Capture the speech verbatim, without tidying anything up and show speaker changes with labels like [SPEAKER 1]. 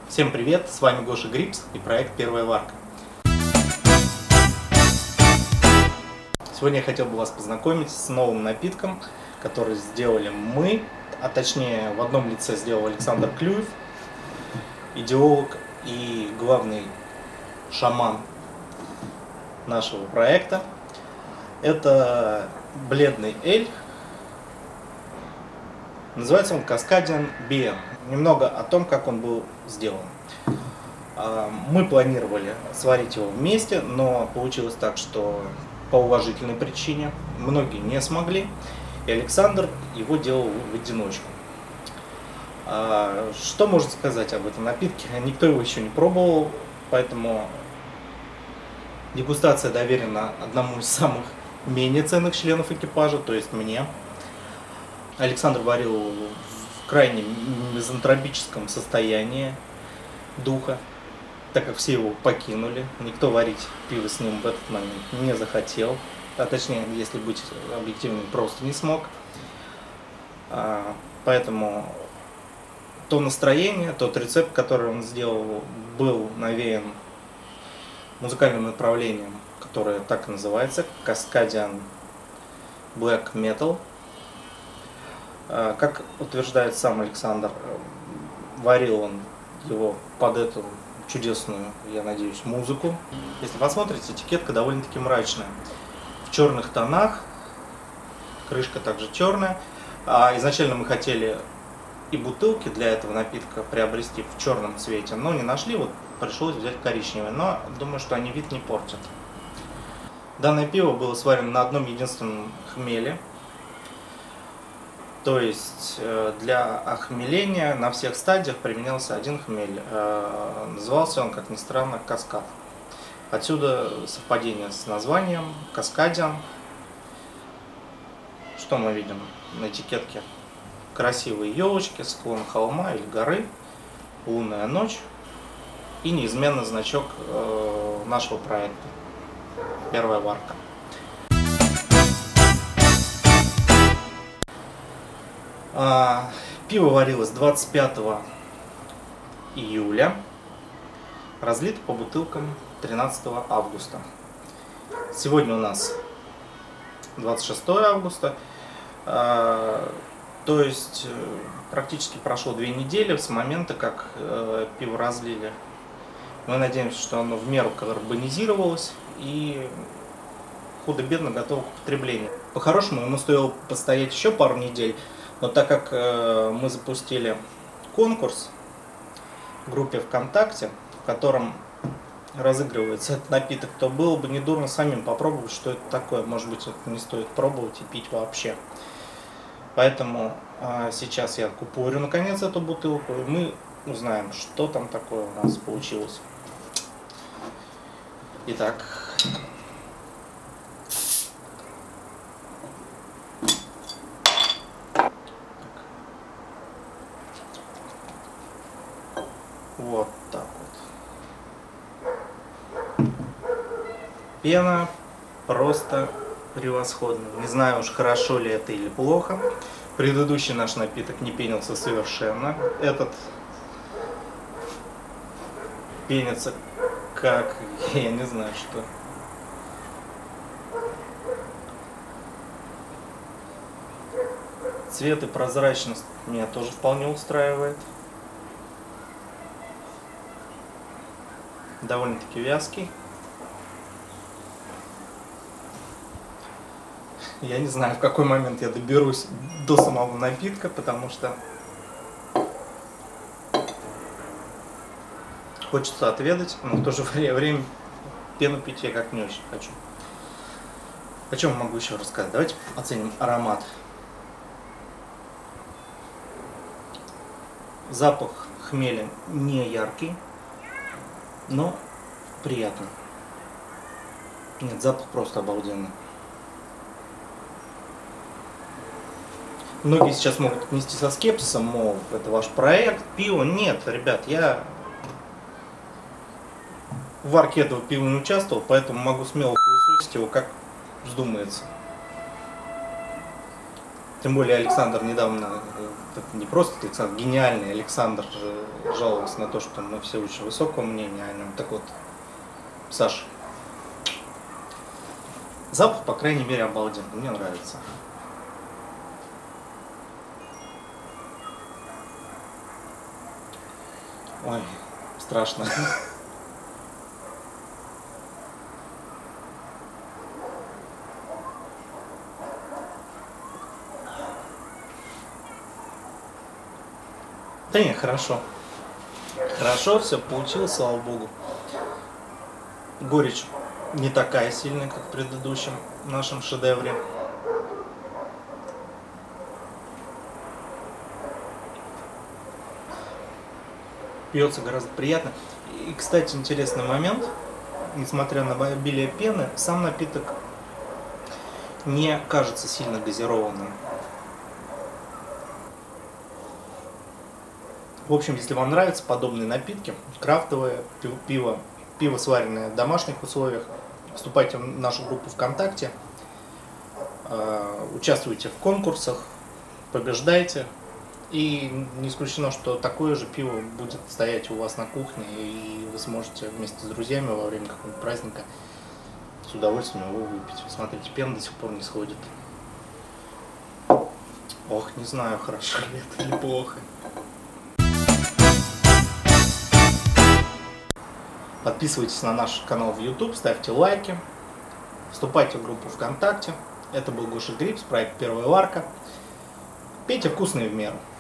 [SPEAKER 1] Всем привет, с вами Гоша Грипс и проект Первая варка. Сегодня я хотел бы вас познакомить с новым напитком, который сделали мы, а точнее в одном лице сделал Александр Клюев, идеолог и главный шаман нашего проекта. Это бледный эль. Называется он Cascadian би эм. Немного о том, как он был сделан. Мы планировали сварить его вместе, но получилось так, что по уважительной причине многие не смогли, и Александр его делал в одиночку. Что можно сказать об этом напитке? Никто его еще не пробовал, поэтому дегустация доверена одному из самых менее ценных членов экипажа, то есть мне. Александр варил в крайне мизантропическом состоянии духа, так как все его покинули. Никто варить пиво с ним в этот момент не захотел, а точнее, если быть объективным, просто не смог. Поэтому то настроение, тот рецепт, который он сделал, был навеян музыкальным направлением, которое так и называется, Cascadian Black Metal. Как утверждает сам Александр, варил он его под эту чудесную, я надеюсь, музыку. Если посмотрите, этикетка довольно-таки мрачная. В черных тонах, крышка также черная. А изначально мы хотели и бутылки для этого напитка приобрести в черном цвете, но не нашли, вот пришлось взять коричневый. Но думаю, что они вид не портят. Данное пиво было сварено на одном единственном хмеле. То есть для охмеления на всех стадиях применялся один хмель. Назывался он, как ни странно, Каскад. Отсюда совпадение с названием Cascadian. Что мы видим на этикетке? Красивые елочки, склон холма или горы, лунная ночь и неизменный значок нашего проекта Первая варка. Пиво варилось двадцать пятого июля, разлито по бутылкам тринадцатого августа. Сегодня у нас двадцать шестое августа, то есть практически прошло две недели с момента, как пиво разлили. Мы надеемся, что оно в меру карбонизировалось и худо-бедно готово к употреблению. По-хорошему, ему стоило постоять еще пару недель. Но так как э, мы запустили конкурс в группе ВКонтакте, в котором разыгрывается этот напиток, то было бы недурно самим попробовать, что это такое. Может быть, это не стоит пробовать и пить вообще. Поэтому э, сейчас я купорю наконец эту бутылку, и мы узнаем, что там такое у нас получилось. Итак. Вот так вот. Пена просто превосходная. Не знаю уж, хорошо ли это или плохо. Предыдущий наш напиток не пенился совершенно. Этот пенится как, я не знаю что. Цвет и прозрачность меня тоже вполне устраивает. Довольно-таки вязкий. Я не знаю, в какой момент я доберусь до самого напитка, потому что хочется отведать, но в то же время пену пить я как не очень хочу. О чем могу еще рассказать? Давайте оценим аромат. Запах хмеля не яркий, но приятно. Нет, запах просто обалденный. Многие сейчас могут отнести со скепсисом, мол, это ваш проект, пиво. Нет, ребят, я в варке этого пива не участвовал, поэтому могу смело хуесосить его как вздумается. Тем более Александр недавно Это не просто Александр, гениальный Александр жаловался на то, что мы все очень высокого мнения о нем. Так вот, Саша, запах, по крайней мере, обалденный, мне нравится. Ой, страшно. Да не, хорошо. Хорошо, все получилось, слава богу. Горечь не такая сильная, как в предыдущем нашем шедевре. Пьется гораздо приятно. И, кстати, интересный момент. Несмотря на обилие пены, сам напиток не кажется сильно газированным. В общем, если вам нравятся подобные напитки, крафтовое пиво, пиво, сваренное в домашних условиях, вступайте в нашу группу ВКонтакте, участвуйте в конкурсах, побеждайте. И не исключено, что такое же пиво будет стоять у вас на кухне, и вы сможете вместе с друзьями во время какого-нибудь праздника с удовольствием его выпить. Смотрите, пена до сих пор не сходит. Ох, не знаю, хорошо ли это или плохо. Подписывайтесь на наш канал в YouTube, ставьте лайки, вступайте в группу ВКонтакте. Это был Гоша Грипс, проект «Первая варка». Пейте вкусно и в меру.